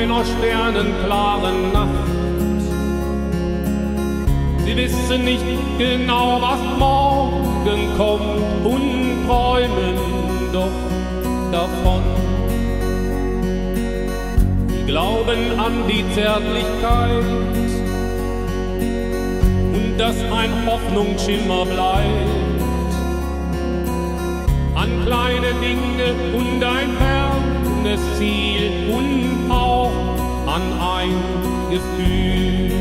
einer sternenklaren Nacht. Sie wissen nicht genau, was morgen kommt und träumen doch davon. Sie glauben an die Zärtlichkeit und dass ein Hoffnungsschimmer bleibt, an kleine Dinge und ein fernes Ziel und auch an ein Gefühl.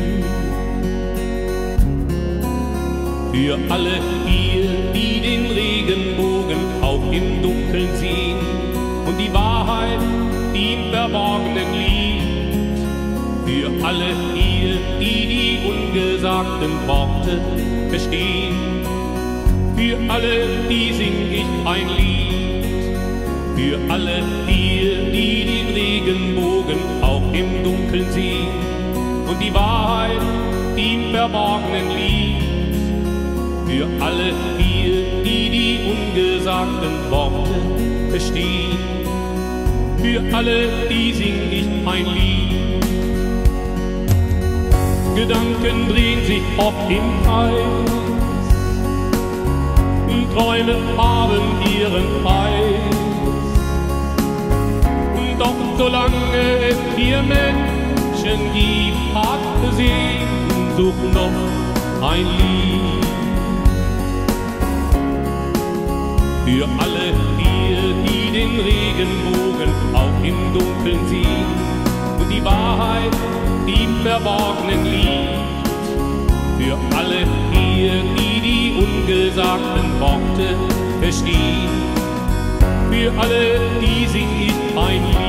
Für alle hier, die den Regenbogen auch im Dunkeln sehen und die Wahrheit, die im Verborgenen liegt. Für alle hier, die die ungesagten Worte verstehen. Für alle, die sing ich ein Lied. Für alle hier, die den Regenbogen auch im Dunkeln sehen und die Wahrheit, die im Verborgenen liegt. Für alle hier, die die ungesagten Worte verstehen. Für alle, die sing ich ein Lied. Gedanken drehen sich oft im Kreis, Träume haben ihren Preis. Doch solange es hier Menschen gibt, hat Sehnsucht noch ein Lied. Für alle hier, die den Regenbogen auch im Dunkeln sehen und die Wahrheit, die im Verborgenen liegt. Für alle hier, die die ungesagten Worte verstehen. Für alle, die sing ich ein Lied.